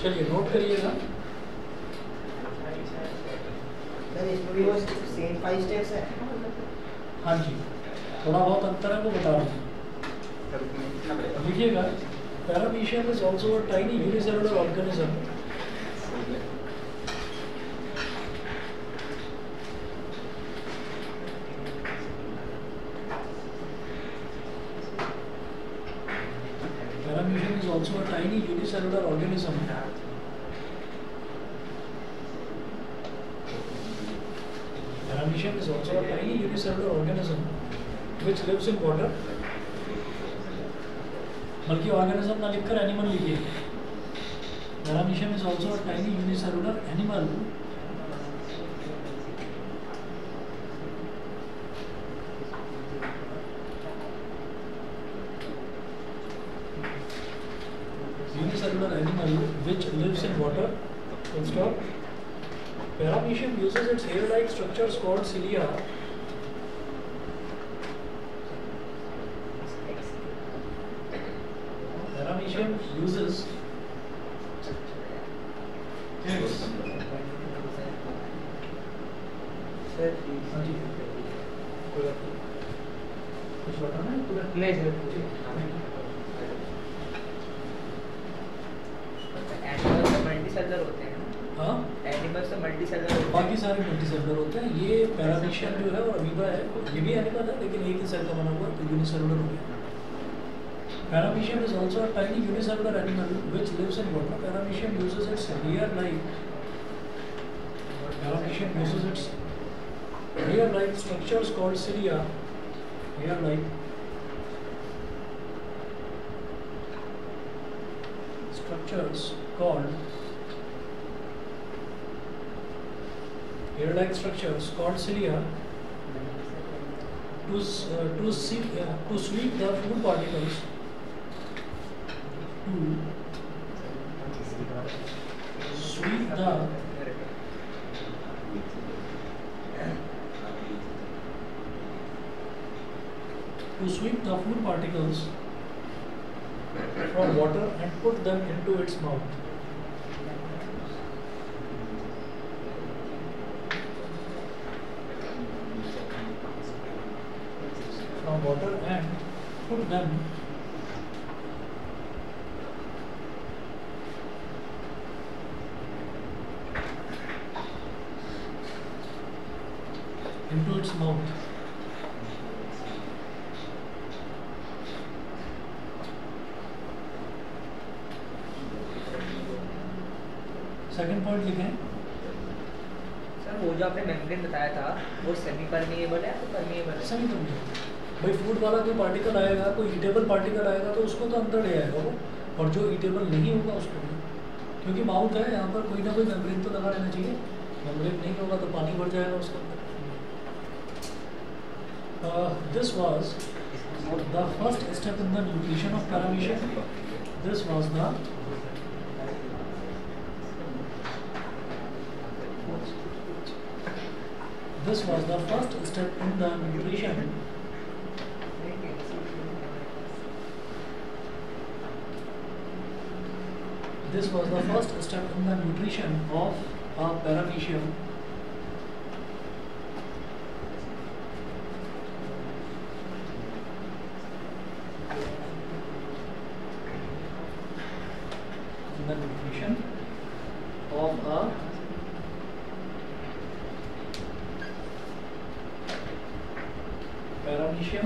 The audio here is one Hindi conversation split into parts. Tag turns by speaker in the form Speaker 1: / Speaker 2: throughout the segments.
Speaker 1: चलिए नोट करिएगा।
Speaker 2: सर इसमें भी वो सेम 5 स्टेप्स है।
Speaker 1: हाँ जी, थोड़ा बहुत अंतर है वो बता रहा हूँ। लिखिएगा, paramecium is also a tiny unicellular organism Paramecium is also a tiny unicellular organism Paramecium is also a tiny unicellular organism which lives in water. बल्कि ऑर्गेनिज्म ना लिखकर एनिमल लिखिए। Paramecium is also a tiny unicellular animal which lives in water. Full stop. Paramecium uses its hair-like structures called cilia Paramecium uses its कुछ बताना है पूरा?
Speaker 2: नहीं सर, मल्टीसेलुलर होते हैं।
Speaker 1: हाँ,
Speaker 2: एनिमल्स तो मल्टीसेलुलर होते हैं।
Speaker 1: बाकी सारे मल्टीसेलुलर होते हैं। ये पैरामीशियम जो है और अमीबा है, ये भी एनिमल है लेकिन एक ही सेल का बना हुआ है, तो यूनिसेलुलर हो गया। Paramecium is also a tiny unicellular animal which lives in water. Paramecium uses its hair-like structures called cilia. Hair-like structures called cilia to sweep the food particles from water and put them into its mouth. From water and put them into its mouth. Second point लिखें।
Speaker 2: सर वो जो आपने मेम्ब्रेन बताया था वो सेमी परमिएबल है तो परमिएबल है?
Speaker 1: Semi permeable. भाई फूड वाला कोई पार्टिकल आएगा, कोई ईटेबल पार्टिकल आएगा तो उसको तो अंदर ले आएगा वो, और जो ईटेबल नहीं होगा उसको नहीं, क्योंकि माउथ है यहाँ पर, कोई ना कोई मेम्ब्रेन तो लगा रहना चाहिए। मेम्ब्रेन नहीं होगा तो पानी भर जाएगा उसके अंदर। This was the first step in the nutrition of Paramecium. This was the first step in the nutrition of a Paramecium. The nutrition of a Paramecium.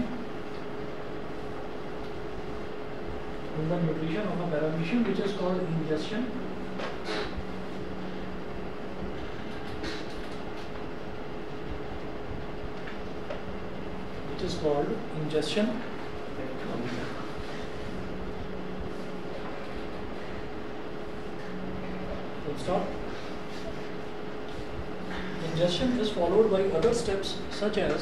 Speaker 1: The nutrition of a Paramecium, which is called ingestion. Full stop. Ingestion is followed by other steps such as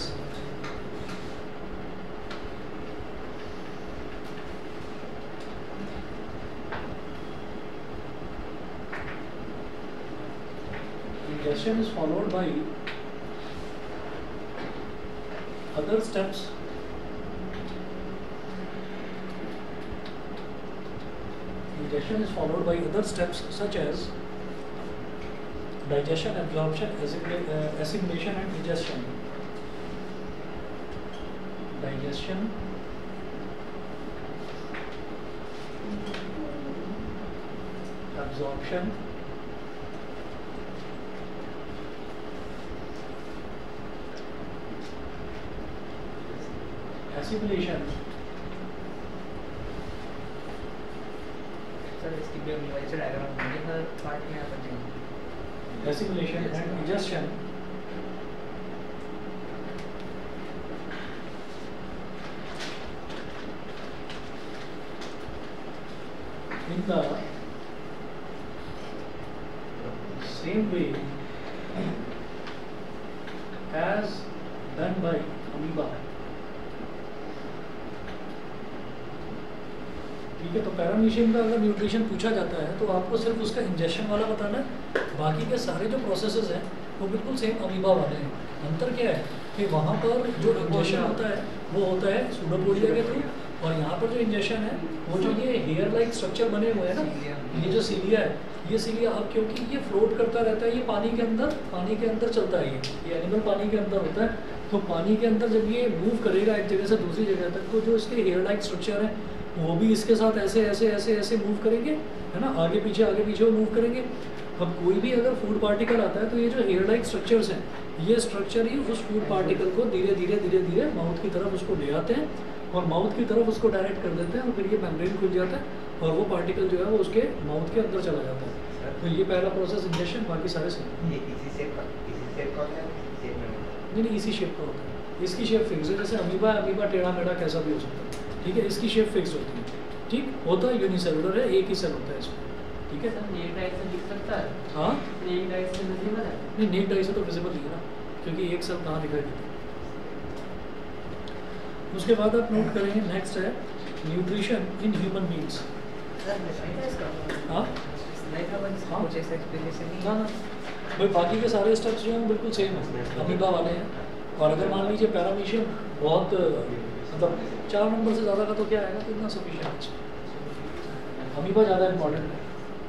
Speaker 1: other steps digestion is followed by other steps such as digestion, absorption, assimilation and digestion. Digestion, absorption, assimilation.
Speaker 2: Sir इसकी भी वैसे डायग्राम मुझे हर पार्ट में आता है।
Speaker 1: Assimilation and digestion. In the same way as done by amoeba. ठीक है, तो पैरामीशियम का अगर न्यूट्रिशन पूछा जाता है तो आपको सिर्फ उसका इंजेक्शन वाला बताना है, बाकी के सारे जो प्रोसेसेस हैं वो बिल्कुल सेम अमीबा वाले हैं। अंतर क्या है कि वहाँ पर जो इंजेक्शन होता है वो होता है सूडोपोडिया के थ्रू, और यहाँ पर जो इंजेक्शन है वो जो ये हेयर लाइक स्ट्रक्चर बने हुए हैं ना, ये जो सीलिया है, ये सीलिया अब क्योंकि ये फ्लोट करता रहता है, ये पानी के अंदर चलता है, ये एनिमल पानी के अंदर होता है, तो पानी के अंदर जब ये मूव करेगा एक जगह से दूसरी जगह तक, तो जो इसके हेयर लाइक स्ट्रक्चर है वो भी इसके साथ ऐसे ऐसे ऐसे ऐसे मूव करेंगे, है ना, आगे पीछे वो मूव करेंगे। अब कोई भी अगर फूड पार्टिकल आता है तो ये जो हेयर लाइक स्ट्रक्चर्स हैं, ये स्ट्रक्चर ही उस फूड पार्टिकल को धीरे धीरे माउथ की तरफ उसको ले आते हैं और माउथ की तरफ उसको डायरेक्ट कर देते हैं, और फिर ये मेम्ब्रेन खुल जाता है और वो पार्टिकल जो है वो उसके माउथ के अंदर चला जाता है। तो ये पहला प्रोसेस इंजेक्शन, बाकी सारे सेम।
Speaker 3: इसी शेप का
Speaker 1: नहीं, इसी शेप का होता है, इसकी शेप फिक्स है, जैसे अमीबा टेढ़ा मेढ़ा कैसा भी हो सकता है, ठीक है, इसकी शेप फिक्स होती है, ठीक होता है, यूनिसेलुलर है, एक ही सेल होता है इसमें, ठीक है।
Speaker 2: नेक डाई से दिख सकता है?
Speaker 1: हाँ,
Speaker 2: नेक डाई से विजिबल है?
Speaker 1: नहीं, नेक डाई से तो विजिबल नहीं है ना, क्योंकि एक सेल कहाँ दिखाई देता है। उसके बाद आप नोट करेंगे, नेक्स्ट है न्यूट्रिशन इन ह्यूमन बींग्स। हाँ
Speaker 2: कुछ ऐसा एक्सप्लेनेशन नहीं
Speaker 1: ना, भाई बाकी के सारे स्टेप्स जो हैं बिल्कुल सेम है, अमीबा वाले हैं। और अगर मान लीजिए पैरामीशियम बहुत मतलब 4 नंबर से ज़्यादा का तो क्या आएगा, तो इतना सफिशिएंट, अमीबा ज़्यादा इम्पोर्टेंट है।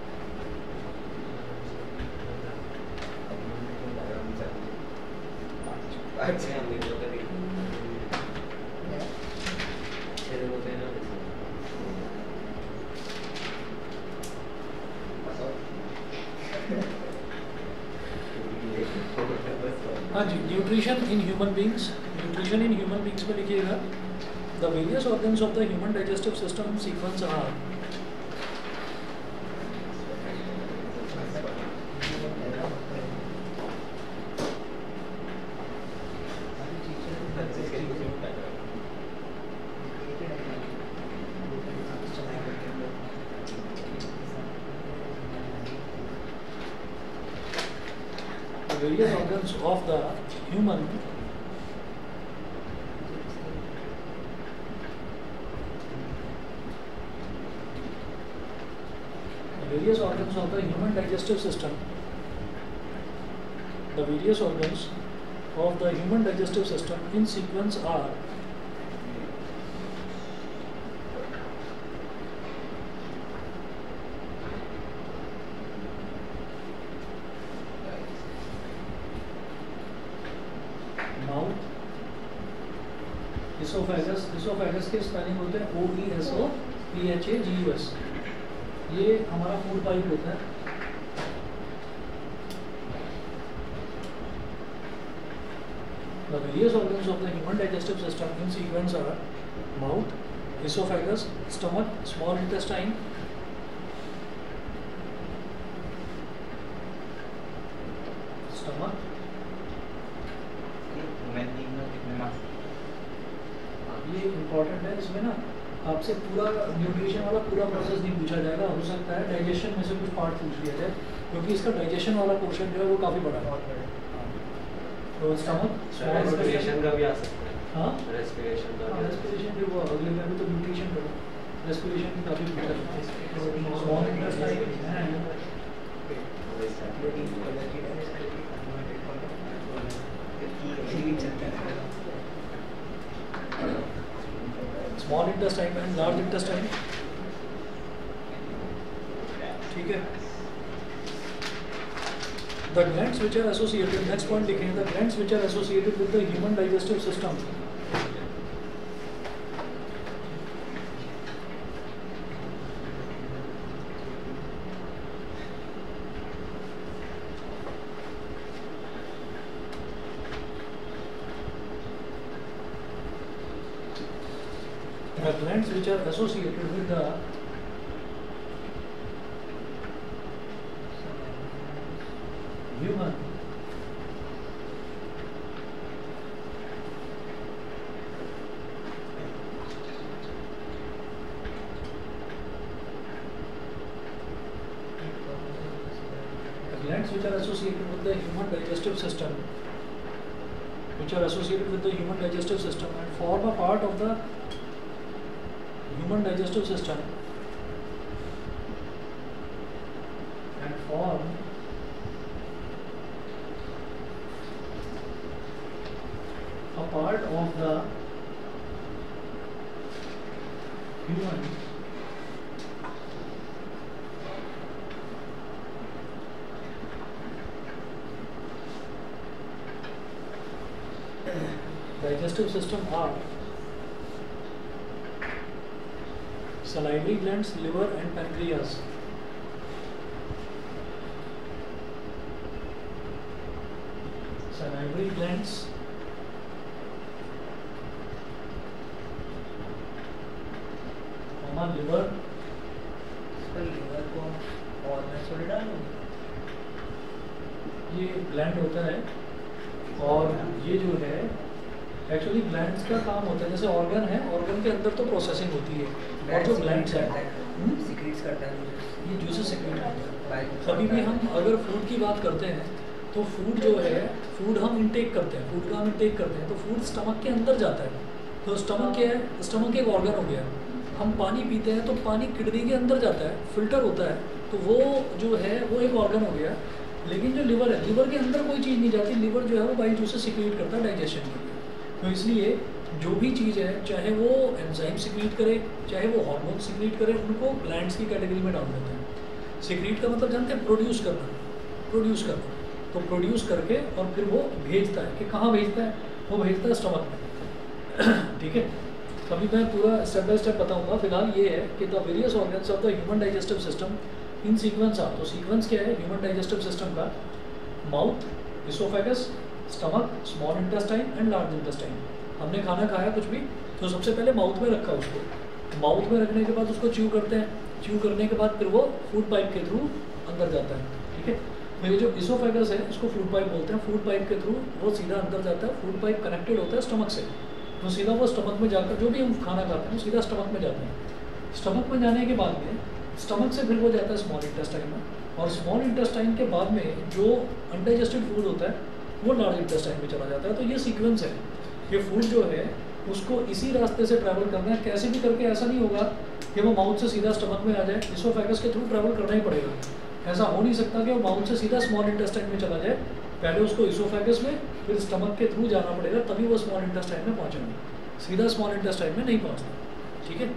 Speaker 1: हाँ जी, nutrition in human beings, nutrition in human beings में लिखिएगा, the various organs of the human digestive system sequence are various organs of the human digestive system, the various organs of the human digestive system in sequence are mouth, oesophagus के स्पेलिंग होते हैं OESOPHAGUS, ये हमारा फूड पाइप होता है। The various organs of the human digestive system in sequence are mouth, esophagus, stomach, small intestine, ये इम्पोर्टेंट है। इसमें ना आपसे पूरा न्यूट्रिशन वाला पूरा प्रोसेस नहीं पूछा जाएगा, हो सकता है डाइजेशन में से कुछ पार्ट पूछ लिया जाए, क्योंकि इसका डाइजेशन वाला पोर्शन जो है वो काफ़ी बड़ा है। तो स्टमक,
Speaker 3: रेस्पिरेशन का भी आ सकता है।
Speaker 1: हाँ,
Speaker 3: रेस्पिरेशन का
Speaker 1: रेस्पिरेशन भी वो अगले में भी तो न्यूट्रिशन करो, रेस्पिरेशन भी काफ़ी पूछा जाता है। Small intestine small intestine and large intestine, ठीक है। The glands which are associated, next point लिखें, the glands which are associated with the human digestive system. The glands which are associated with the human glands which are associated with the human digestive system, which are associated with the human digestive system and form a part of the human digestive system and form a part of the human digestive system are salivary glands, liver and pancreas. Salivary glands, liver,
Speaker 2: liver को और मैं थोड़ी डालूँ,
Speaker 1: ये ग्लैंड होता है और ये जो है एक्चुअली ग्लैंड्स का काम होता है, जैसे ऑर्गन है, ऑर्गन के अंदर तो प्रोसेसिंग होती है और जो ग्लैंड्स है
Speaker 2: सिक्रीट करता है,
Speaker 1: ये जूसेस सिक्रीट करता है।
Speaker 2: बाइक
Speaker 1: कभी भी हम अगर फूड की बात करते हैं तो फूड जो है, फूड हम इंटेक करते हैं, फूड का हम इंटेक करते हैं तो फूड स्टमक के अंदर जाता है। तो स्टमक क्या है? स्टमक एक ऑर्गन हो गया। हम पानी पीते हैं तो पानी किडनी के अंदर जाता है, फिल्टर होता है, तो वो जो है वो एक ऑर्गन हो गया। लेकिन जो लिवर है, लिवर के अंदर कोई चीज़ नहीं जाती, लिवर जो है वो बाइल जूसेस सिक्रीट करता है डाइजेशन के लिए। तो इसलिए जो भी चीज़ है, चाहे वो एंजाइम सिक्रीट करे, चाहे वो हार्मोन सिक्रीट करे, उनको ग्लैंड्स की कैटेगरी में डाल देते हैं। सिक्रीट का मतलब जानते हैं? प्रोड्यूस करना, प्रोड्यूस करना। तो प्रोड्यूस करके और फिर वो भेजता है, कि कहाँ भेजता है? वो भेजता है स्टमक में। ठीक है, अभी मैं पूरा स्टेप बाय स्टेप बताऊंगा। फिलहाल ये है कि the various organs of the human digestive system in sequence आ। तो सीक्वेंस क्या है ह्यूमन डाइजेस्टिव सिस्टम का? Mouth, oesophagus, stomach, small intestine and large intestine. हमने खाना खाया कुछ भी तो सबसे पहले माउथ में रखा उसको, माउथ में रखने के बाद उसको च्यू करते हैं, च्यू करने के बाद फिर वो फूड पाइप के थ्रू अंदर जाता है। ठीक है, तो ये जो इसोफेगस है इसको फूड पाइप बोलते हैं। फूड पाइप के थ्रू वो सीधा अंदर जाता है। फूड पाइप कनेक्टेड होता है स्टमक से, तो सीधा वो स्टमक में जाकर जो भी हम खाना खाते हैं वो सीधा स्टमक में जाते हैं। स्टमक में जाने के बाद में स्टमक से फिर वो जाता है स्मॉल इंटेस्टाइन में, और स्मॉल इंटेस्टाइन के बाद में जो अनडाइजेस्टेड फूड होता है वो लार्ज इंटेस्टाइन में चला जाता है। तो ये सीक्वेंस है। ये फूड जो है उसको इसी रास्ते से ट्रैवल करना है, कैसे भी करके। ऐसा नहीं होगा कि वो माउथ से सीधा स्टमक में आ जाए, इसोफेगस के थ्रू ट्रैवल करना ही पड़ेगा। ऐसा हो नहीं सकता कि वो माउथ से सीधा स्मॉल इंटेस्टाइन में चला जाए, पहले उसको इसोफेगस में फिर स्टमक के थ्रू जाना पड़ेगा, तभी वो स्मॉल इंटेस्टाइन में पहुँचेंगे। सीधा स्मॉल इंटेस्टाइन में नहीं पहुँचता। ठीक है,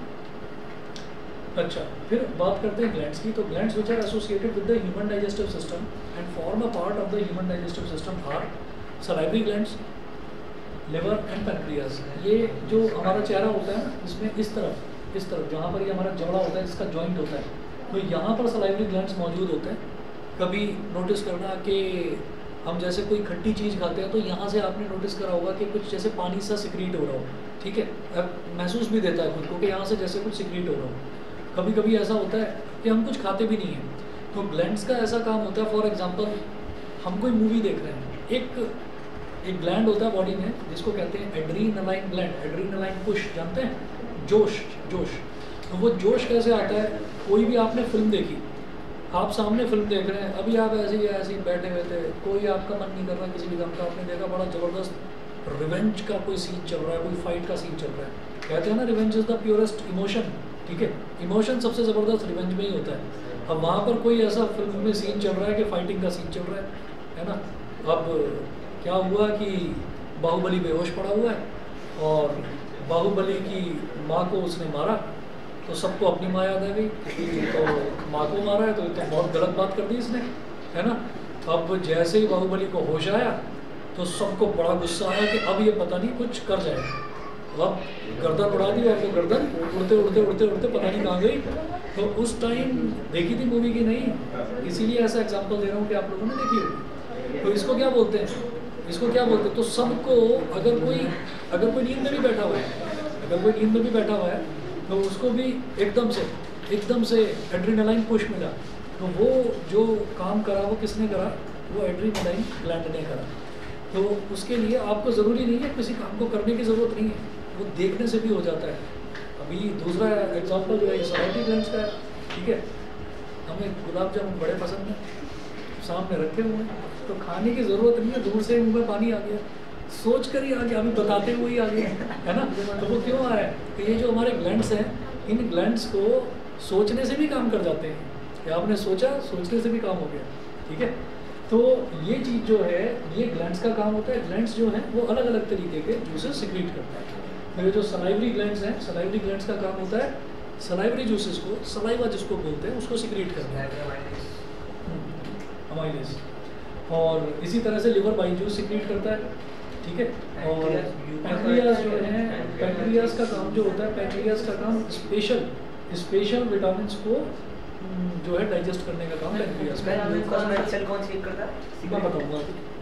Speaker 1: अच्छा फिर बात करते हैं ग्लैंड्स की। तो glands which are associated with the human digestive system and form a part of the human digestive system are salivary glands, liver and pancreas. ये जो हमारा चेहरा होता है ना, इसमें इस तरफ जहाँ पर ये हमारा जबड़ा होता है, इसका जॉइंट होता है, तो यहाँ पर सलाइवरी ग्लैंड्स मौजूद होते हैं। कभी नोटिस करना कि हम जैसे कोई खट्टी चीज़ खाते हैं तो यहाँ से आपने नोटिस करा होगा कि कुछ जैसे पानी सा सिक्रीट हो रहा हो। ठीक है, अब महसूस भी देता है खुद को कि यहाँ से जैसे कुछ सिक्रीट हो रहा हो। कभी कभी ऐसा होता है कि हम कुछ खाते भी नहीं हैं, तो ग्लैंड्स का ऐसा काम होता है। फॉर एग्जांपल हम कोई मूवी देख रहे हैं, एक ग्लैंड होता है बॉडी में जिसको कहते हैं एड्रीनलाइन ग्लैंड, एड्रीनलाइन पुश, जानते हैं? जोश। तो वो जोश कैसे आता है? कोई भी आपने फिल्म देखी, आप सामने फिल्म देख रहे हैं, अभी आप ऐसे ही बैठे हुए थे, कोई आपका मन नहीं कर रहा किसी भी काम का, आपने देखा बड़ा ज़बरदस्त रिवेंज का कोई सीन चल रहा है, कोई फाइट का सीन चल रहा है। कहते हैं ना revenge is the purest emotion. ठीक है, इमोशन सबसे ज़बरदस्त रिवेंज में ही होता है। अब वहाँ पर कोई ऐसा फिल्म में सीन चल रहा है कि फाइटिंग का सीन चल रहा है ना। अब क्या हुआ कि बाहुबली बेहोश पड़ा हुआ है और बाहुबली की माँ को उसने मारा, तो सबको अपनी माँ याद आ गई, तो माँ को मारा है तो बहुत गलत बात कर दी इसने, है ना। अब जैसे ही बाहुबली को होश आया तो सबको बड़ा गुस्सा आया कि अब ये पता नहीं कुछ कर जाएगा। अब गर्दन उड़ा दी और वो गर्दन उड़ते उड़ते उड़ते उड़ते पता नहीं कहाँ गई। तो उस टाइम देखी थी मूवी की नहीं, इसीलिए ऐसा एग्जांपल दे रहा हूँ कि आप लोगों ने देखी होगी। तो इसको क्या बोलते हैं, इसको क्या बोलते हैं, तो सबको अगर कोई नींद में भी बैठा हुआ है, तो उसको भी एकदम से एड्रेनालाइन पुश मिला, तो वो जो काम करा वो किसने करा, वो एड्रेनालाइन ग्लैंड ने करा। तो उसके लिए आपको ज़रूरी नहीं है, किसी काम को करने की ज़रूरत नहीं है, वो देखने से भी हो जाता है। अभी दूसरा एग्जांपल जो है सैलिवरी ग्लैंड्स का है, ठीक है। हमें गुलाब जामुन बड़े पसंद हैं, सामने रखे हुए हैं, तो खाने की ज़रूरत नहीं है, दूर से मुँह में पानी आ गया, सोच कर ही आ गया, अभी बताते हुए ही आ गया, है ना। तो वो क्यों आ रहा है, तो ये जो हमारे ग्लैंड्स हैं, इन ग्लैंड्स को सोचने से भी काम कर जाते हैं, कि आपने सोचा, सोचने से भी काम हो गया, ठीक है। तो ये चीज़ जो है, ये ग्लैंड्स का काम होता है। ग्लैंड्स जो हैं वो अलग अलग तरीके के जूसेस सिक्रीट करता है। तो ये जो सलाइवरी ग्लैंड्स हैं, सलाइवरी ग्लैंड्स का काम होता है सलाइवरी जूसेस को, सलाइवा जिसको बोलते हैं, उसको सिक्रीट करना है, अमाइलेज। और इसी तरह से लिवर बाइल जूस सिक्रीट करता है, ठीक है। और पैंक्रियाज जो है, पैंक्रियाज का काम जो होता है, पैंक्रियाज का काम स्पेशल विटामिन को जो है डाइजेस्ट करने का काम पैंक्रियाज का। मैं बताऊंगा।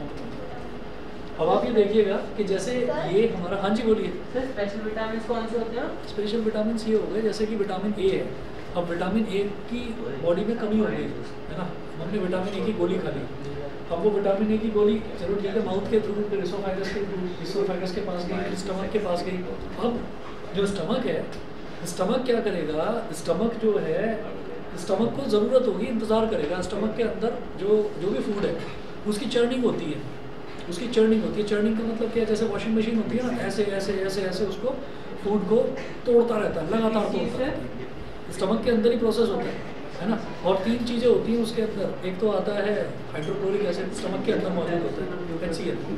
Speaker 1: अब आप ये देखिएगा कि जैसे ये हमारा, हाँ जी बोलिए।
Speaker 4: स्पेशल विटामिन कौन से होते हैं?
Speaker 1: स्पेशल विटामिन ये हो गए, जैसे कि विटामिन ए है, अब विटामिन ए की बॉडी में कमी हो गई, है ना, हमने विटामिन ए की गोली खा ली, अब वो विटामिन ए की गोली चलो ठीक है, माउथ के थ्रू फिर इसोफेगस के पास गई, स्टमक के पास गई। अब जो स्टमक है, स्टमक क्या करेगा, स्टमक जो है, स्टमक को ज़रूरत होगी, इंतज़ार करेगा, स्टमक के अंदर जो भी फूड है उसकी चर्निंग होती है, चर्निंग का मतलब क्या है, जैसे वॉशिंग मशीन होती है ना, ऐसे ऐसे ऐसे ऐसे उसको फूड को तोड़ता रहता है, लगातार तोड़ता रहता है, स्टमक के अंदर ही प्रोसेस होता है ना। और 3 चीज़ें होती हैं उसके अंदर, एक तो आता है हाइड्रोक्लोरिक एसिड, स्टमक के अंदर मौजूद होता है,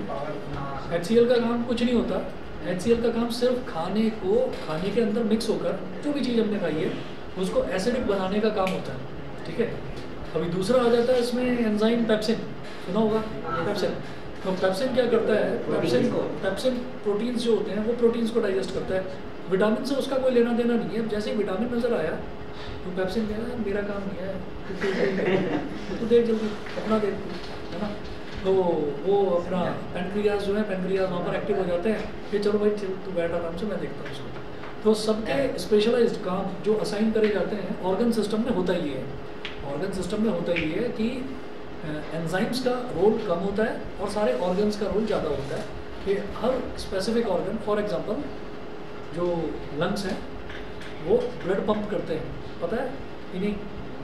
Speaker 1: HCl का काम कुछ नहीं होता, HCl का काम सिर्फ खाने के अंदर मिक्स होकर जो भी चीज़ हमने खाई है उसको एसिडिक बनाने का काम होता है, ठीक है। अभी दूसरा आ जाता है इसमें एंजाइम पेप्सिन, सुना होगा पेप्सिन। तो पेप्सिन क्या करता है, पेप्सिन प्रोटीन्स जो होते हैं वो प्रोटीन्स को डाइजेस्ट करता है, विटामिन से उसका कोई लेना देना नहीं है। जैसे ही विटामिन नज़र आया तो पेप्सिन कह रहा है मेरा काम नहीं है, तो देख जल्दी अपना देख, है ना। तो वो अपना पैनक्रियाज जो है, पैनक्रियाज वहाँ पर एक्टिव हो जाते हैं, फिर चलो भाई तू बैठ आराम से, मैं देखता हूँ उसको। तो सबके स्पेशलाइज्ड काम जो असाइन करे जाते हैं ऑर्गन सिस्टम में होता ही है, ऑर्गन सिस्टम में होता ही है कि एंजाइम्स का रोल कम होता है और सारे ऑर्गन्स का रोल ज़्यादा होता है, कि हर स्पेसिफिक ऑर्गन, फॉर एग्जांपल जो लंग्स हैं वो ब्लड पंप करते हैं, पता है कि नहीं?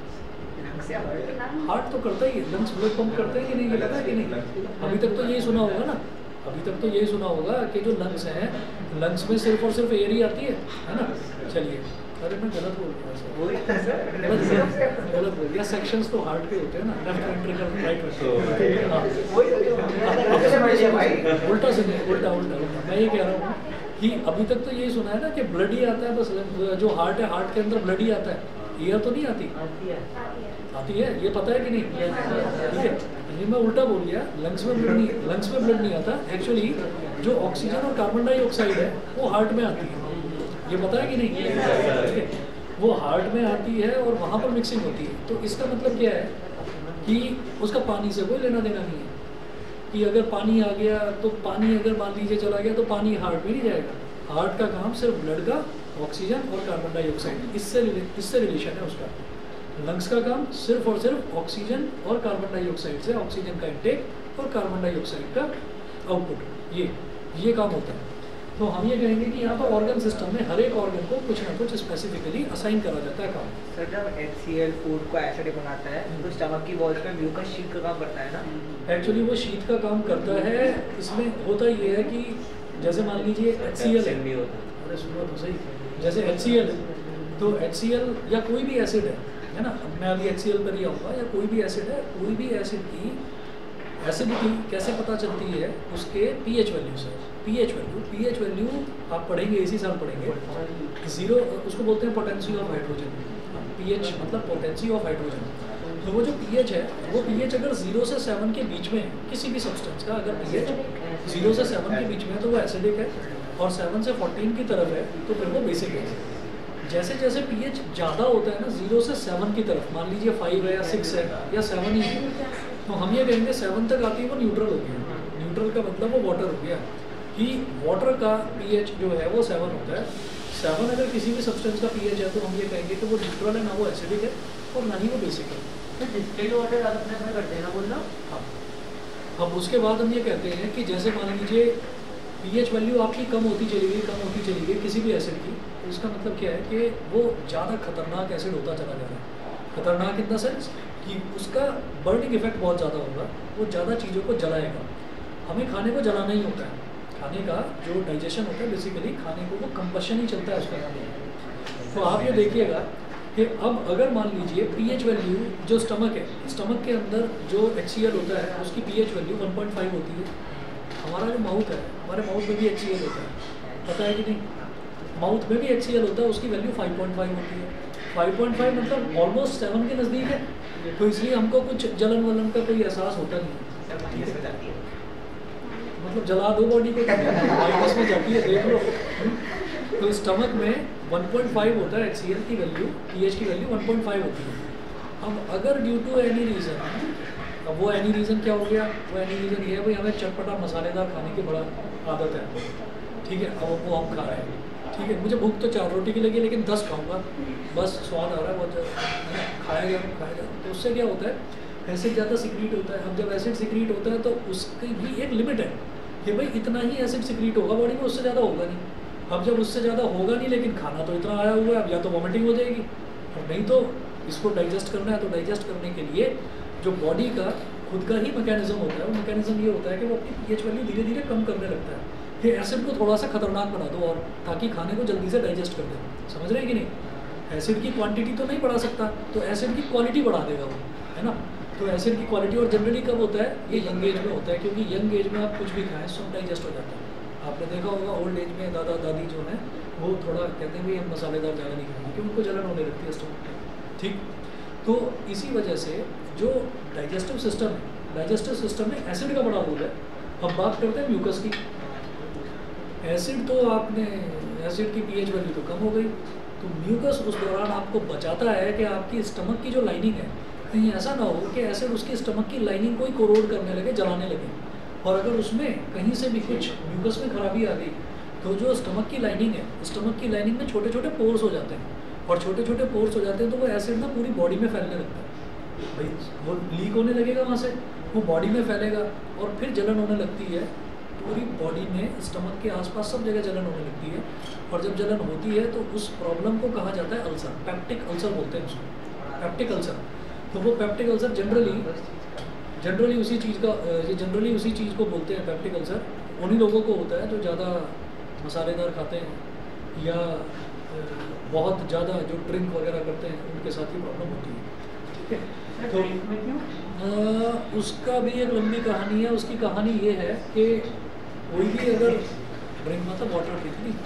Speaker 1: हार्ट तो करता ही है, लंग्स ब्लड पंप करते हैं कि नहीं, ये पता है कि नहीं? अभी तक तो यही सुना होगा ना, अभी तक तो यही सुना होगा कि जो लंग्स हैं, लंग्स में सिर्फ और सिर्फ एयर ही आती है ना। चलिए, अरे मैं गलत बोल गया, गलत बोल गया, सेक्शंस तो हार्ट के होते हैं ना, लेफ्ट वेंट्रिकल, राइट वेंट्रिकल, उल्टा सुनिए, उल्टा मैं ये कह रहा हूँ कि अभी तक तो यही सुना है ना कि ब्लड ही आता है, बस जो हार्ट है, हार्ट के अंदर ब्लड ही आता है, एयर तो नहीं आती, आती है, ये पता है कि नहीं? ठीक है, ये मैं उल्टा बोल गया, लंग्स में ब्लड नहीं आता, एक्चुअली जो ऑक्सीजन और कार्बन डाइऑक्साइड है वो हार्ट में आती है, ये पता है कि नहीं? ठीक है, वो हार्ट में आती है और वहाँ पर मिक्सिंग होती है। तो इसका मतलब क्या है कि उसका पानी से कोई लेना देना नहीं है, कि अगर पानी आ गया तो पानी अगर मान लीजिए चला गया तो पानी हार्ट में नहीं जाएगा, हार्ट का काम सिर्फ ब्लड का, ऑक्सीजन और कार्बन डाइऑक्साइड, इससे रिलेशन है उसका। लंग्स का काम सिर्फ और सिर्फ ऑक्सीजन और कार्बन डाइऑक्साइड से, ऑक्सीजन का इंटेक और कार्बन डाइऑक्साइड का आउटपुट, ये काम होता है। तो हम ये कहेंगे कि यहाँ पर ऑर्गन सिस्टम में हर एक ऑर्गन को कुछ ना कुछ स्पेसिफिकली असाइन करा जाता है काम।
Speaker 2: सर जब HCl फूड को एसिडिक बनाता है तो स्टमक की वॉल्स में म्यूकस शीट का काम करता है ना?
Speaker 1: एक्चुअली वो शीट का काम करता है, इसमें होता ये है कि जैसे मान लीजिए HCl है, अरे सुनो तो सही, जैसे HCl है तो HCl या कोई भी एसिड है ना, मैं अभी HCl पर ही आऊँगा, या कोई भी एसिड है, कोई भी एसिड की एसिडिटी कैसे पता चलती है? उसके पीएच वैल्यू से। पीएच वैल्यू आप पढ़ेंगे, इसी साल पढ़ेंगे। 0 उसको बोलते हैं पोटेंसी ऑफ हाइड्रोजन। पीएच मतलब पोटेंसी ऑफ हाइड्रोजन। तो वो जो पीएच है, वो पीएच अगर 0 से 7 के बीच में है, किसी भी सब्सटेंस का अगर पीएच 0 से 7 के बीच में है तो वो एसिडिक है, और 7 से 14 की तरफ है तो फिर वो बेसिक है। जैसे जैसे पीएच ज़्यादा होता है ना 0 से 7 की तरफ, मान लीजिए 5 है या 6 है या 7 ही है, तो हम ये कहेंगे 7 तक आती है वो न्यूट्रल हो गया। न्यूट्रल का मतलब वो वाटर हो गया, कि वाटर का पीएच जो है वो 7 होता है। 7 अगर किसी भी सब्सटेंस का पीएच है तो हम ये कहेंगे कि वो न्यूट्रल है, ना वो एसिडिक है और ना ही वो बेसिक है।
Speaker 4: तो डिस्टिल्ड वाटर ज़्यादा प्रेफर करते हैं ना बोलना।
Speaker 1: हाँ, अब उसके बाद हम ये कहते हैं कि जैसे मान लीजिए पीएच वैल्यू आपकी कम होती चली गई किसी भी एसिड की, तो इसका मतलब क्या है कि वो ज़्यादा खतरनाक एसिड होता चला जा रहा है। खतरनाक इन द सेंस कि उसका बर्निंग इफेक्ट बहुत ज़्यादा होगा, वो ज़्यादा चीज़ों को जलाएगा। हमें खाने को जलाना ही होता है, खाने का जो डाइजेशन होता है बेसिकली खाने को वो कंबशन ही चलता है उसका। तो आप ये देखिएगा कि अब अगर मान लीजिए पीएच वैल्यू जो स्टमक है, स्टमक के अंदर जो HCl होता है उसकी पीएच वैल्यू 1.5 होती है। हमारा जो माउथ है, हमारे माउथ में भी HCl होता है, पता है कि नहीं? माउथ में भी HCl होता है, उसकी वैल्यू 5.5 होती है। 5.5 मतलब ऑलमोस्ट 7 के नज़दीक है, तो इसलिए हमको कुछ जलन वलन का कोई एहसास होता नहीं है। मतलब जला दो बॉडी को, माइनस में जाती है, देख लो। तो स्टमक में 1.5 होता है HCl की वैल्यू, पीएच की वैल्यू 1.5 होती है। अब अगर ड्यू टू एनी रीज़न, अब वो एनी रीज़न क्या हो गया? वो एनी रीज़न ये है भाई हमें चटपटा मसालेदार खाने की बड़ा आदत है, ठीक है, अब वो हम खा रहे हैं, ठीक है, मुझे भूख तो 4 रोटी की लगी लेकिन 10 खाऊंगा, बस स्वाद आ रहा है बहुत, खाया गया। तो उससे क्या होता है? एसिड ज़्यादा सिक्रीट होता है। अब जब एसिड सिक्रीट होता है तो उसकी भी एक लिमिट है कि भाई इतना ही एसिड सिक्रीट होगा बॉडी में, उससे ज़्यादा होगा नहीं। अब जब उससे ज़्यादा होगा नहीं लेकिन खाना तो इतना आया हुआ है, अब या तो वॉमिटिंग हो जाएगी और नहीं तो इसको डाइजेस्ट करना है। तो डाइजेस्ट करने के लिए जो बॉडी का खुद का ही मैकेनिज्म होता है, वो मैकेनिज्म ये होता है कि वो अपनी पीएच वैल्यू धीरे धीरे कम करने लगता है कि एसिड को थोड़ा सा खतरनाक बना दो, और ताकि खाने को जल्दी से डाइजेस्ट कर दे। समझ रहे हैं कि नहीं? एसिड की क्वांटिटी तो नहीं बढ़ा सकता, तो एसिड की क्वालिटी बढ़ा देगा वो, है ना? तो एसिड की क्वालिटी, और जनरली कब होता है? ये यंग एज में होता है, क्योंकि यंग एज में आप कुछ भी खाएं सब डाइजेस्ट हो जाता है। आपने देखा होगा ओल्ड एज में दादा दादी जो हैं वो थोड़ा कहते हैं भाई हम मसालेदार ज़्यादा नहीं खाएंगे, क्योंकि उनको जलन होने लगती है स्टमक में, ठीक। तो इसी वजह से जो डाइजेस्टिव सिस्टम है, डाइजेस्टिव सिस्टम में एसिड का बड़ा रोल है। अब बात करते हैं म्यूकस की। एसिड तो आपने, एसिड की पीएच वैल्यू तो कम हो गई, तो म्यूकस उस दौरान आपको बचाता है कि आपकी स्टमक की जो लाइनिंग है, कहीं ऐसा ना हो कि एसिड उसकी स्टमक की लाइनिंग को ही कोरोड करने लगे, जलाने लगे। और अगर उसमें कहीं से भी कुछ म्यूकस में खराबी आ गई तो जो स्टमक की लाइनिंग है, स्टमक की लाइनिंग में छोटे छोटे पोर्स हो जाते हैं, और छोटे छोटे पोर्स हो जाते हैं तो वो एसिड ना पूरी बॉडी में फैलने लगता है। भाई वो लीक होने लगेगा वहाँ से, वो बॉडी में फैलेगा और फिर जलन होने लगती है पूरी बॉडी में, स्टमक के आसपास सब जगह जलन होने लगती है। और जब जलन होती है तो उस प्रॉब्लम को कहा जाता है अल्सर, पेप्टिक अल्सर बोलते हैं उसको, पेप्टिक अल्सर। तो वो पेप्टिक अल्सर जनरली उसी चीज़ को बोलते हैं पेप्टिक अल्सर। उन्हीं लोगों को होता है जो ज़्यादा मसालेदार खाते हैं या बहुत ज़्यादा जो ड्रिंक वगैरह करते हैं, उनके साथ ही प्रॉब्लम होती है, ठीक है। तो
Speaker 4: में क्यों?
Speaker 1: उसका भी एक लंबी कहानी है। उसकी कहानी ये है कि कोई भी अगर ड्रिंक मतलब वाटर ठीक नहीं,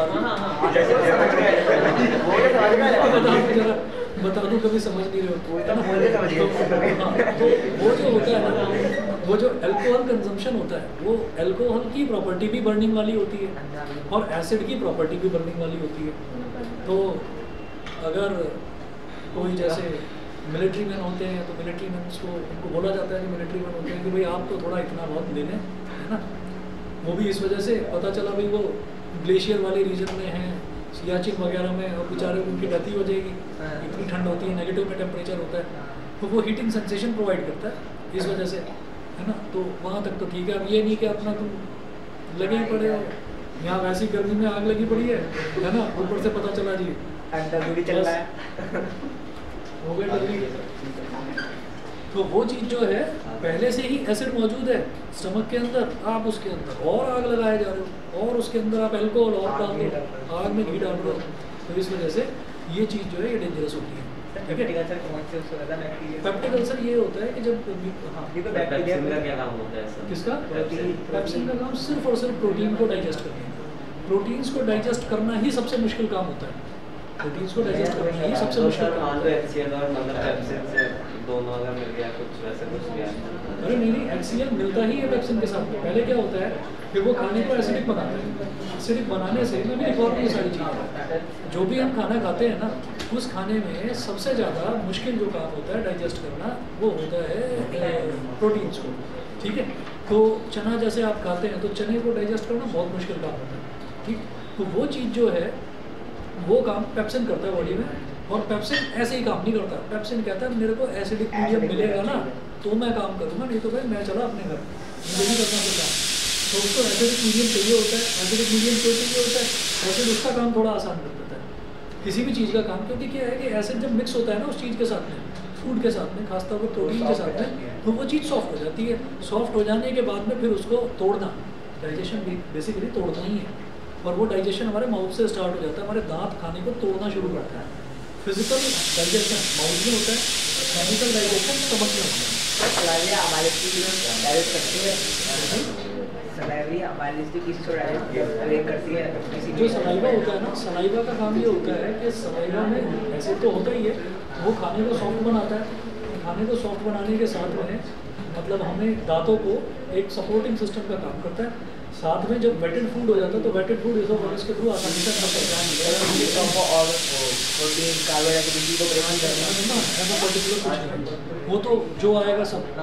Speaker 1: बता दूँ कभी समझ नहीं रहे हो, तो वो जो होता है ना, वो जो अल्कोहल कंजम्पशन होता है, वो अल्कोहल की प्रॉपर्टी भी बर्निंग वाली होती है और एसिड की प्रॉपर्टी भी बर्निंग वाली होती है। तो अगर कोई जैसे मिलिट्री मैन होते हैं तो मिलिट्री मैन को उनको बोला जाता है कि मिलिट्री मैन होते हैं कि भाई आप तो थोड़ा इतना बहुत ले लें, है ना। वो भी इस वजह से पता चला भाई वो ग्लेशियर वाले रीजन में हैं, सियाचिन वगैरह में, और बेचारे उनकी डेथ ही हो जाएगी, इतनी ठंड होती है, नेगेटिव में टेम्परेचर होता है, तो वो हीटिंग सेंसेशन प्रोवाइड करता है इस वजह से, है ना। तो वहाँ तक तो ठीक है। अब ये नहीं कि अपना तुम लगे ही पड़े हो, यहाँ वैसी गर्मी में आग लगी पड़ी है ना, ऊपर से पता चला जी
Speaker 2: चल रहा है
Speaker 1: हो गए जल्दी। तो वो चीज़ जो है पहले से ही एसिड मौजूद है स्टमक के अंदर, आप उसके अंदर और आग लगाए जा रहे हो, और उसके अंदर आप अल्कोहल और डाल दो, आग में घी डाल रहे हो, तो इस वजह से ये चीज़ जो है ये डेंजरस होती है। ठीक है।
Speaker 2: पेप्टिक अल्सर कौन से उसको ज्यादा बैक्टीरिया
Speaker 1: पेप्टिक अल्सर ये होता है कि जब हाँ
Speaker 2: ये तो
Speaker 3: बैक्टीरिया का
Speaker 2: बैक्टीरिया
Speaker 3: क्या काम होता है सर?
Speaker 1: किसका
Speaker 3: पेप्सिन।
Speaker 1: पेप्सिन का काम सिर्फ और सिर्फ प्रोटीन को डाइजेस्ट करना है। प्रोटीन्स को डाइजेस्ट करना ही सबसे मुश्किल काम होता है। प्रोटीन्स को डाइजेस्ट करना ही सबसे
Speaker 3: तो
Speaker 1: मुश्किल
Speaker 3: सर
Speaker 1: काम
Speaker 3: मान
Speaker 1: होता
Speaker 3: लो
Speaker 1: है।
Speaker 3: HCl और मतलब पेप्सिन से दोनों अगर मिल गया कुछ वैसे कुछ गया।
Speaker 1: अरे नहीं HCl मिलता ही है पेप्सिन के साथ में। पहले क्या होता है कि वो खाने को एसिडिक बनाते हैं। एसिडिक बनाने से मैं भी रिकॉर्ड ये सारी चीज़ें जो भी हम खाना खाते हैं ना उस खाने में सबसे ज़्यादा मुश्किल जो काम होता है डाइजेस्ट करना वो होता है प्रोटीन्स को। ठीक है, तो चना जैसे आप खाते हैं तो चने को डाइजेस्ट करना बहुत मुश्किल काम होता है। ठीक, तो वो चीज़ जो है वो काम पेप्सिन करता है बॉडी में। और पेप्सिन ऐसे ही काम नहीं करता। पेप्सिन कहता है मेरे को एसिडिक मीडियम मिलेगा ना तो मैं काम करूँगा, नहीं तो भाई मैं चला अपने घर, मुझे नहीं करना फिर काम। तो उसको एसिडिक मीडियम चाहिए होता है। एसिडिक मीडियम क्यों चाहिए होता है? एसिड उसका काम थोड़ा आसान कर देता है किसी भी चीज़ का काम, क्योंकि क्या है कि एसिड जब मिक्स होता है ना उस चीज़ के साथ में, फूड के साथ में, खासतौर पर प्रोटीन के साथ में, तो वो चीज़ सॉफ्ट हो जाती है। सॉफ्ट हो जाने के बाद में फिर उसको तोड़ना, डाइजेशन भी बेसिकली तोड़ना ही है। और वो डाइजेशन हमारे माउथ से स्टार्ट हो जाता है। हमारे दांत खाने को तोड़ना शुरू करता है। फिजिकल डाइजेशन माउथ में होता है, केमिकल डाइजेशन स्टमक में होता है।
Speaker 2: सलाइवा हमारे डाइजेस्ट करती है। सलाइवा हमारे किसी को डाइजेस्ट करती है किसी
Speaker 1: जो सलाइवा होता है ना, सलाइवा का काम ये होता है कि सलाइवा में ऐसे तो होता ही है, वो खाने को सॉफ्ट बनाता है। खाने को सॉफ्ट बनाने के साथ में मतलब हमें दांतों को एक सपोर्टिंग सिस्टम का काम करता है। साथ में जब वेटेड फूड हो जाता है तो वेटेड फूड इसोफेगस के थ्रू आसानी से खा सकता है।
Speaker 2: और प्रोटीन कार्बोहाइड्रेट को ब्रेक करना
Speaker 1: ऐसा पर्टिकुलर कुछ नहीं, वो तो जो आएगा सब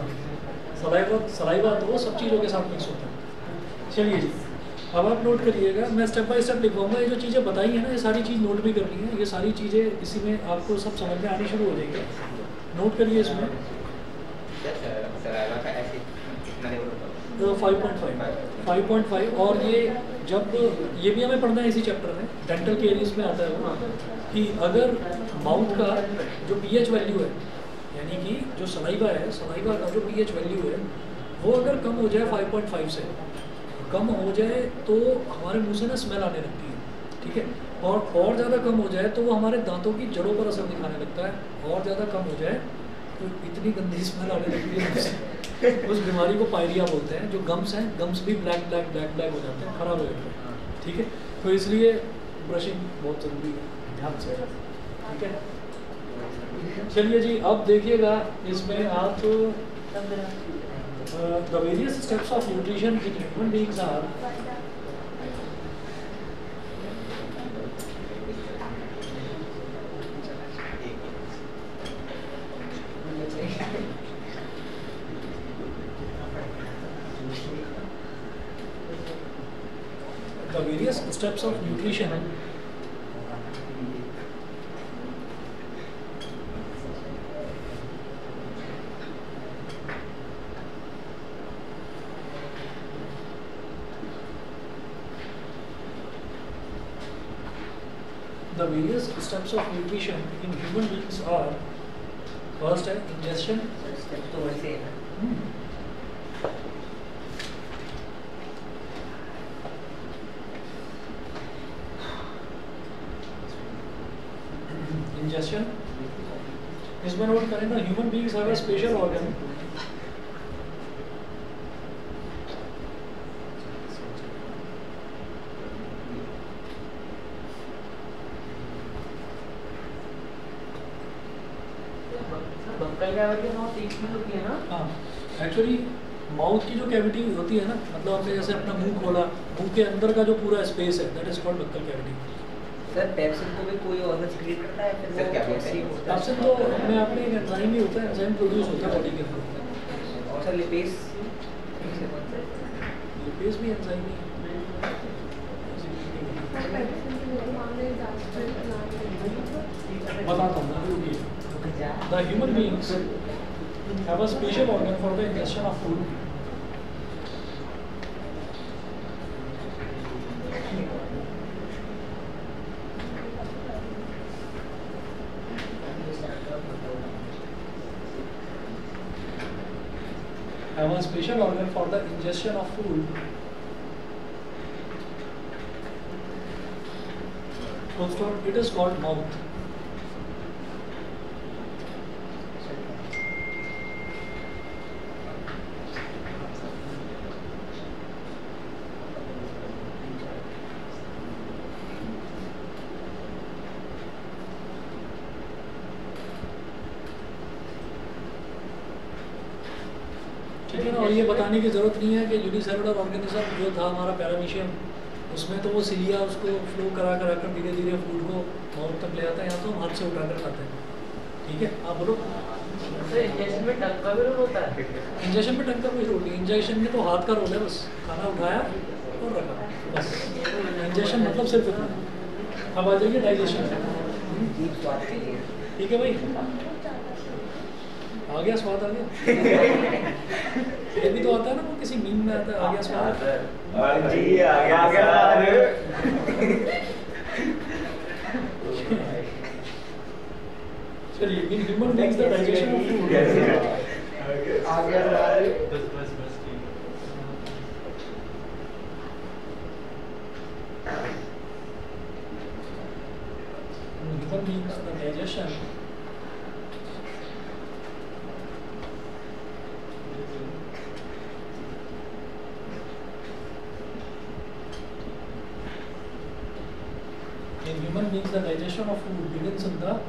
Speaker 1: सलाइवा तो वो सब चीज़ों के साथ मिक्स होता है। चलिए जी, अब आप नोट करिएगा, मैं स्टेप बाय स्टेप लिखवाऊंगा। ये जो चीज़ें बताई हैं ना ये सारी चीज़ नोट भी करनी है। ये सारी चीज़ें इसी में आपको सब समझ में आनी शुरू हो जाएगी। नोट करिए इसमें 5.5 और ये जब ये भी हमें पढ़ना है इसी चैप्टर में, डेंटल केयरीज में आता है वो कि अगर माउथ का जो pH वैल्यू है, यानी कि जो सलाइवा है, सलाइवा का जो pH वैल्यू है वो अगर कम हो जाए 5.5 से कम हो जाए तो हमारे मुंह से ना स्मेल आने लगती है। ठीक है, और ज़्यादा कम हो जाए तो वो हमारे दांतों की जड़ों पर असर दिखाने लगता है। और ज़्यादा कम हो जाए तो इतनी गंदी स्मेल आने लगती है मुंह से। उस बीमारी को पायरिया बोलते हैं। जो गम्स हैं, गम्स भी ब्लैक हो जाते हैं, ख़राब हो जाते हैं। ठीक है, तो इसलिए ब्रशिंग बहुत ज़रूरी है, ध्यान से। ठीक है, चलिए जी, अब देखिएगा इसमें आप the various steps of nutrition in human beings are the various steps of nutrition in human beings are first है ingestion।
Speaker 2: तो वैसे है ना।
Speaker 1: इंजेक्शन इसमें नोट करें ना, human beings have a special organ
Speaker 4: buccal cavity बहुत तीखी होती है ना।
Speaker 1: हाँ, एक्चुअली माउथ की जो कैविटी होती है ना, मतलब आपने जैसे अपना मुंह खोला, मुंह के अंदर का जो पूरा स्पेस है that is called buccal cavity.
Speaker 2: Sir pepsin को भी कोई ऑर्गन सीक्रेट करता है फिर
Speaker 3: सर, क्या बोलते हैं?
Speaker 2: कैप्सिन होता है।
Speaker 1: पेप्सिन तो अपने आप में एक एंजाइम ही होता है, एंजाइम प्रोड्यूस होता है बॉडी के अंदर।
Speaker 2: और सर लिपेज
Speaker 1: लिपेज भी एंजाइम ही है। बताता हूँ ना, रुकिए। The human beings have a special organ for the ingestion of food. Have a special organ for the ingestion of food. It is called mouth. ठीक है ना। और ये बताने की ज़रूरत नहीं है कि यूनिसेलुलर ऑर्गेनिज्म जो था हमारा पैरामीशियम, उसमें तो वो सिलिया उसको फ्लो करा कर धीरे धीरे फूड को माउथ तक ले आता है। यहाँ तो हम हाथ से उठा कर खाते हैं। ठीक है, आप बोलो।
Speaker 4: इंजेक्शन में टंग का भी रोल होता है?
Speaker 1: इंजेक्शन में टंग का कोई रोल नहीं, इंजेक्शन में तो हाथ का रोल है, बस खाना उठाया और रखा, बस। इंजेक्शन मतलब सिर्फ इतना। अब आ जाइए डाइजेशन।
Speaker 2: जीभ स्वाद के लिए।
Speaker 1: ठीक है भाई, आ गया स्वाद, आ गया। ये भी तो आता है ना, वो किसी मीम में आता है, आ गया स्वाद।
Speaker 3: जी आ गया।
Speaker 1: चलिए, in human beings the digestion of food.
Speaker 2: आ गया स्वाद।
Speaker 3: बस ठीक
Speaker 1: human beings the digestion in human beings the digestion of food begins in the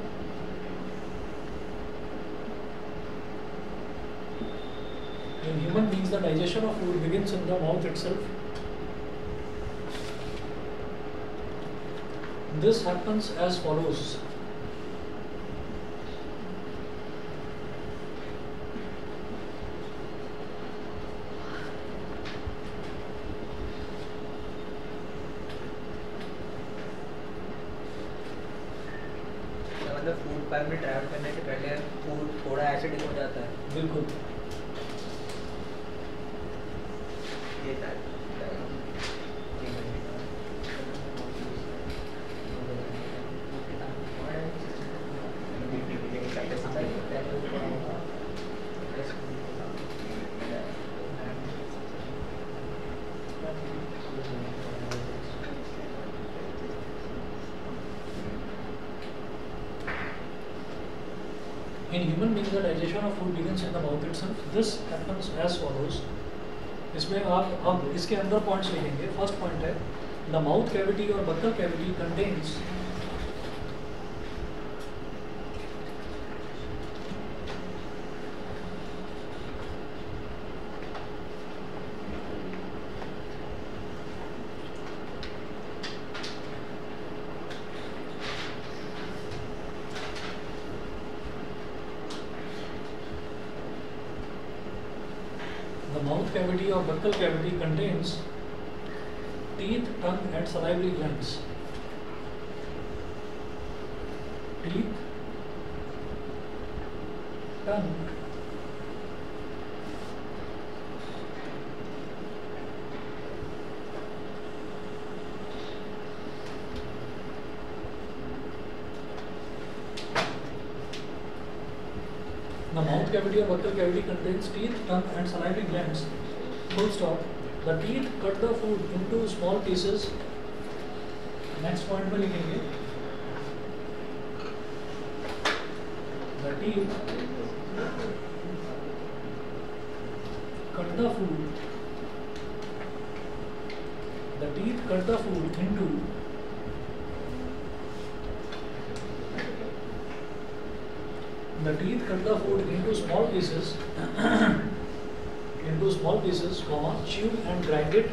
Speaker 1: mouth itself. This happens as follows.
Speaker 2: मतलब फूड पाइप में ट्रैवल करने से पहले फूड थोड़ा एसिडिक हो जाता है।
Speaker 1: बिल्कुल।
Speaker 2: ये
Speaker 1: In human beings, the digestion of food begins in the mouth itself. This happens as follows. इसमें आप अब इसके अंदर पॉइंट्स लिखेंगे। फर्स्ट पॉइंट है, द माउथ कैविटी और buccal cavity contains cavity or buccal cavity contains teeth, tongue and salivary glands. Teeth, tongue, the mouth cavity or buccal cavity contains teeth, tongue and salivary glands. Full stop. The teeth cut the food into small pieces. Next point में लिखेंगे, the teeth cut the food. The teeth cut the food into small pieces, comma, chew and grind it.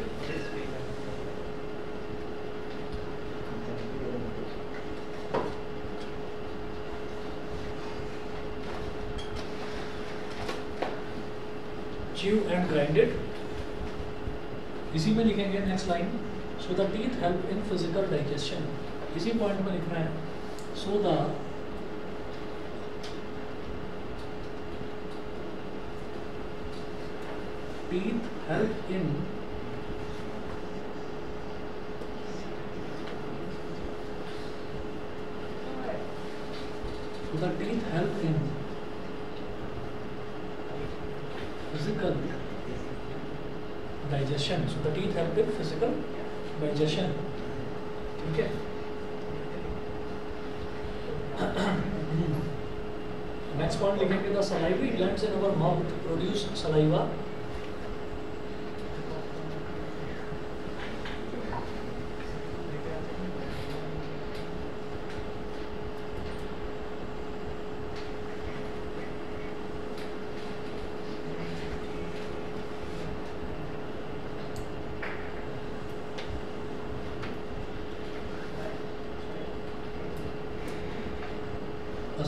Speaker 1: Chew and grind it. इसी में लिखेंगे next line, so the teeth help in physical digestion. इसी पॉइंट में लिखना है, so the teeth help in physical digestion. So the teeth help in physical digestion. ठीक है. Next point लिखेंगे, the salivary glands in our mouth produce saliva.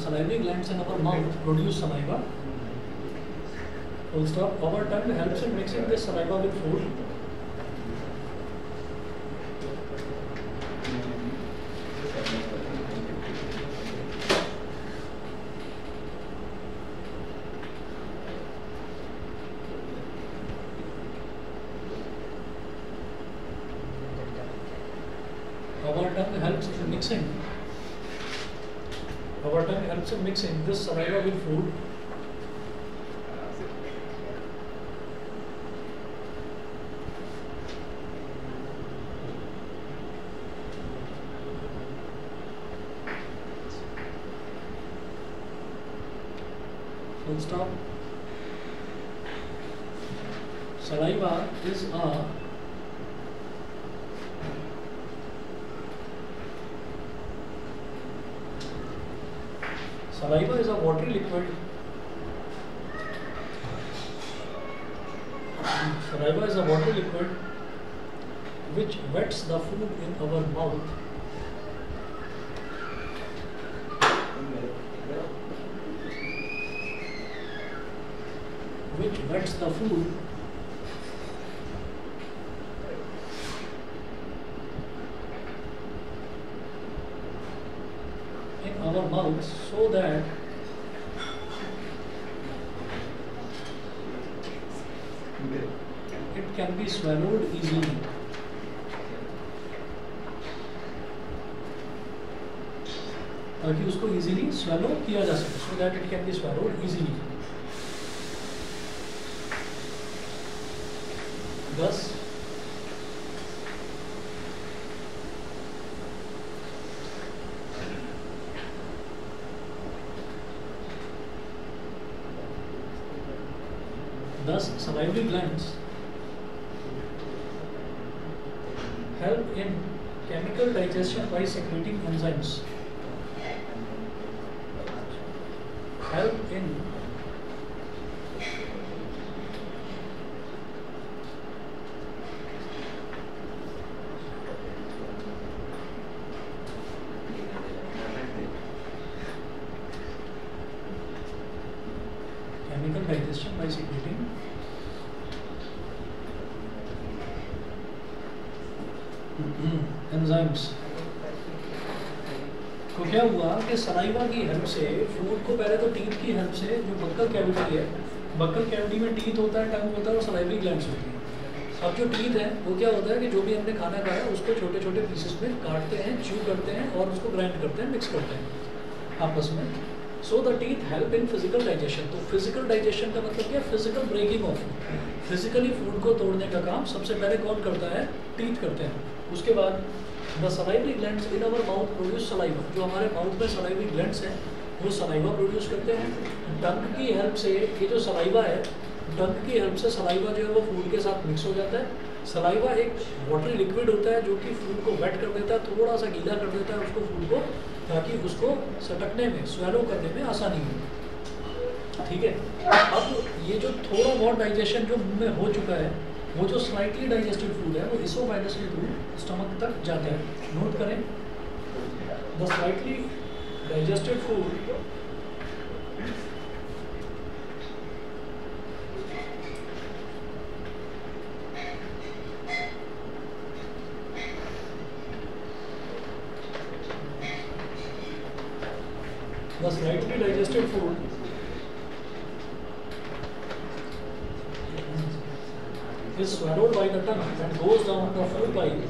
Speaker 1: salivary glands in our mouth produce saliva. Full stop. Our tongue helps in mixing this saliva with food. Our tongue helps in mixing. Our tongue helps in mixing this saliva with food. Full stop. Saliva is a watery liquid. Saliva is a watery liquid which wets the food in our mouth. Which wets the food in our mouth so that it can be swallowed easily. ताकि उसको easily swallow किया जा सके, so that it can be swallowed easily. Thus, salivary glands help in chemical digestion by secreting enzymes. Help in chemical digestion by secreting enzymes. तो क्या हुआ कि सलाइवा की हेल्प से फूड को पहले तो टीथ की हेल्प से, जो बक्कल कैविटी है, बक्कल कैविटी में टीथ होता है, टंग होता है और सलाइवरी ग्लैंड्स होती है। अब जो टीथ है वो क्या होता है कि जो भी हमने खाना खाया उसको छोटे छोटे पीसेस में काटते हैं, च्यू करते हैं और उसको ग्राइंड करते हैं, मिक्स करते हैं आपस में। So the teeth help in physical digestion. तो फिजिकल डाइजेशन का मतलब क्या? Physical breaking of food. Physically food को तोड़ने का काम सबसे पहले कौन करता है? टीथ करते हैं। उसके बाद the salivary glands in our mouth produce saliva. जो हमारे माउथ में सलाइवरी ग्लैंड्स हैं वो सलाइवा प्रोड्यूस करते हैं। टंग की हेल्प से ये जो सलाइवा है, टंग की हेल्प से सलाइवा जो है वो फूड के साथ मिक्स हो जाता है। सलाइवा एक वाटरी लिक्विड होता है जो कि फूड को वेट कर देता है, थोड़ा सा गीला कर देता है उसको, फूड को, ताकि उसको सटकने में, स्वेलो करने में आसानी हो। ठीक है, अब ये जो थोड़ा बहुत डाइजेशन जो मुंह में हो चुका है, वो जो स्लाइटली डाइजेस्टेड फूड है वो इसोफेगस के थ्रू स्टमक तक जाता है। नोट करें, the slightly digested food is swallowed by the tongue and goes down the food pipe.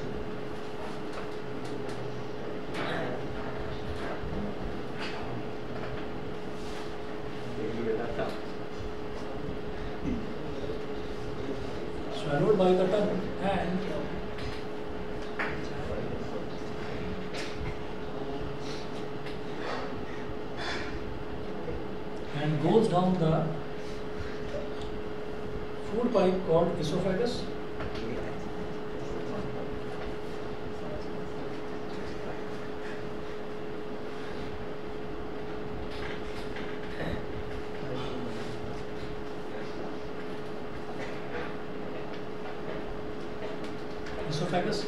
Speaker 1: Swallowed by the tongue and goes down the food pipe called esophagus. Esophagus.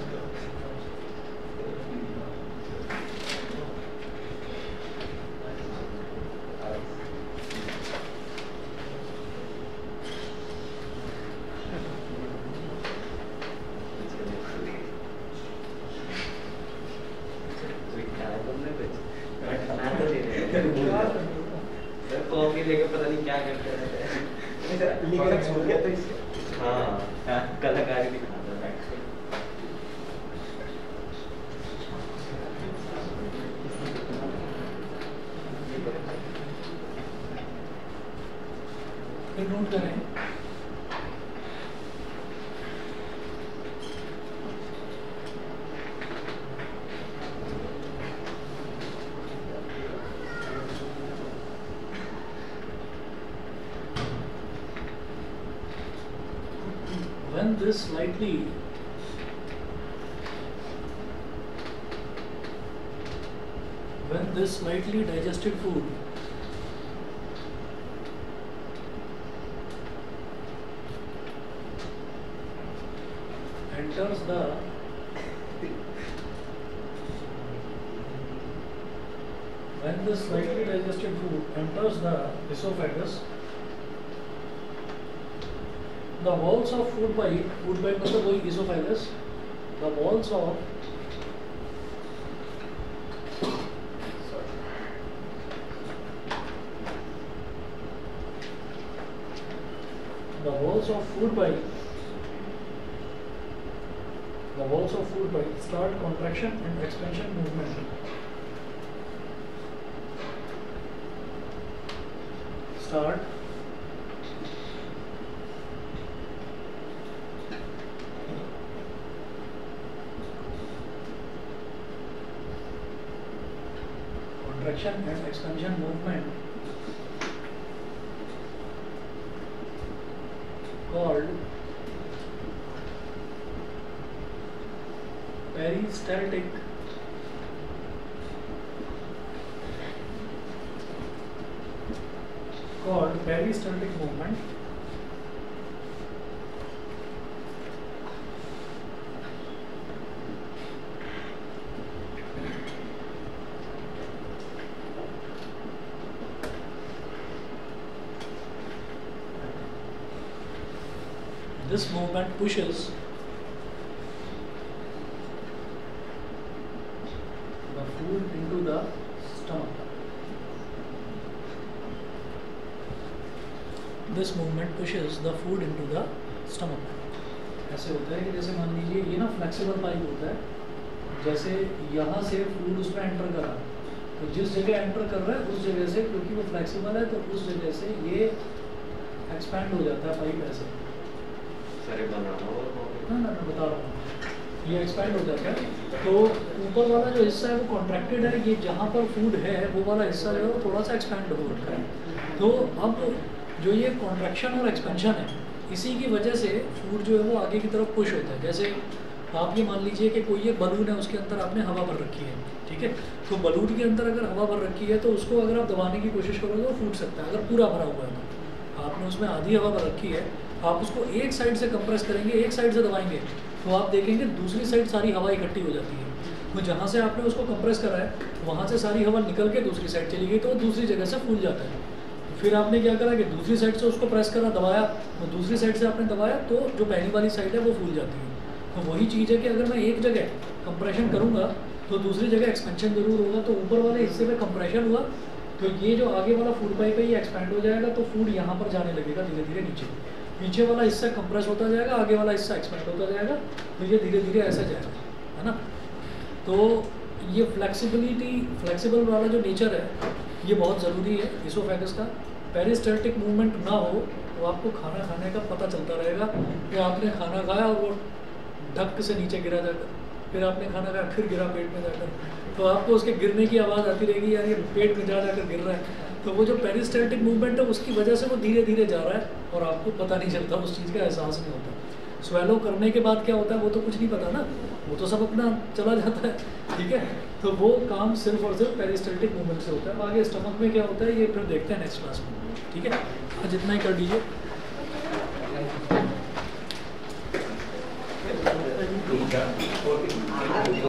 Speaker 3: Coffee लेके पता नहीं क्या करते रहते हैं।
Speaker 2: लीगल एक्सपोर्ट किया था इससे।
Speaker 3: हाँ कलाकारी दिखाता है।
Speaker 1: फिर नोट करें when this slightly digested food enters the esophagus, the walls of food pipe मतलब वही esophagus, the walls of food pipe start contraction and expansion movement. Start contraction and expansion movement called peristaltic movement. This movement pushes the food into the stomach. This movement pushes the food into the stomach. ऐसे होता है कि जैसे मान लीजिए ये ना फ्लेक्सिबल पाइप होता है, जैसे यहाँ से फूड उसमें एंटर करा, तो जिस जगह एंटर कर रहा है उस जगह से, क्योंकि वो फ्लेक्सिबल है तो उस जगह से ये एक्सपैंड हो जाता है पाइप ऐसे। ना बता रहा हूँ, ये एक्सपैंड हो जाता है। तो ऊपर वाला जो हिस्सा है वो कॉन्ट्रैक्टेड है, ये जहाँ पर फूड है वो वाला हिस्सा जो है वो थोड़ा सा एक्सपैंड हो रखा है। तो अब जो ये कॉन्ट्रैक्शन और एक्सपेंशन है, इसी की वजह से फूड जो है वो आगे की तरफ पुश होता है। जैसे आप ये मान लीजिए कि कोई ये बलून है, उसके अंदर आपने हवा भर रखी है, ठीक है। तो बलून के अंदर अगर हवा भर रखी है तो उसको अगर आप दबाने की कोशिश करोगे तो फूट सकता है। अगर पूरा भरा हुआ है तो आपने उसमें आधी हवा भर रखी है, आप उसको एक साइड से कंप्रेस करेंगे, एक साइड से दबाएंगे तो आप देखेंगे दूसरी साइड सारी हवा इकट्ठी हो जाती है। तो जहाँ से आपने उसको कंप्रेस करा है वहाँ से सारी हवा निकल के दूसरी साइड चली गई, तो वो दूसरी जगह से फूल जाता है। फिर आपने क्या करा कि दूसरी साइड से उसको प्रेस करा, दबाया, तो दूसरी साइड से आपने दबाया तो जो पहली वाली साइड है वो फूल जाती है। तो वही चीज़ है कि अगर मैं एक जगह कंप्रेशन करूँगा तो दूसरी जगह एक्सपेंशन जरूर होगा। तो ऊपर वाले हिस्से में कंप्रेशन हुआ तो ये जो आगे वाला फूड पाइप है ये एक्सपेंड हो जाएगा, तो फूड यहाँ पर जाने लगेगा धीरे धीरे नीचे। पीछे वाला हिस्सा कंप्रेस होता जाएगा, आगे वाला हिस्सा एक्सपेंड होता जाएगा, तो ये धीरे धीरे ऐसा जाएगा, है ना। तो ये फ्लेक्सिबल वाला जो नेचर है ये बहुत ज़रूरी है इसोफेगस का। पेरिस्टाल्टिक मूवमेंट ना हो तो आपको खाना खाने का पता चलता रहेगा कि आपने खाना खाया और वो ढक से नीचे गिरा जाकर, फिर आपने खाना खाया फिर गिरा पेट में जाकर, तो आपको उसके गिरने की आवाज़ आती रहेगी, यार ये पेट में जाकर गिर रहा है। तो वो जो पेरिस्टाल्टिक मूवमेंट है उसकी वजह से वो धीरे धीरे जा रहा है और आपको पता नहीं चलता, उस चीज़ का एहसास नहीं होता। स्वेलो करने के बाद क्या होता है वो तो कुछ नहीं पता ना, वो तो सब अपना चला जाता है, ठीक है। तो वो काम सिर्फ और सिर्फ पेरिस्टाल्टिक मूवमेंट से होता है। आगे स्टमक में क्या होता है ये फिर देखते हैं नेक्स्ट क्लास में, ठीक है। आज इतना ही कर दीजिए।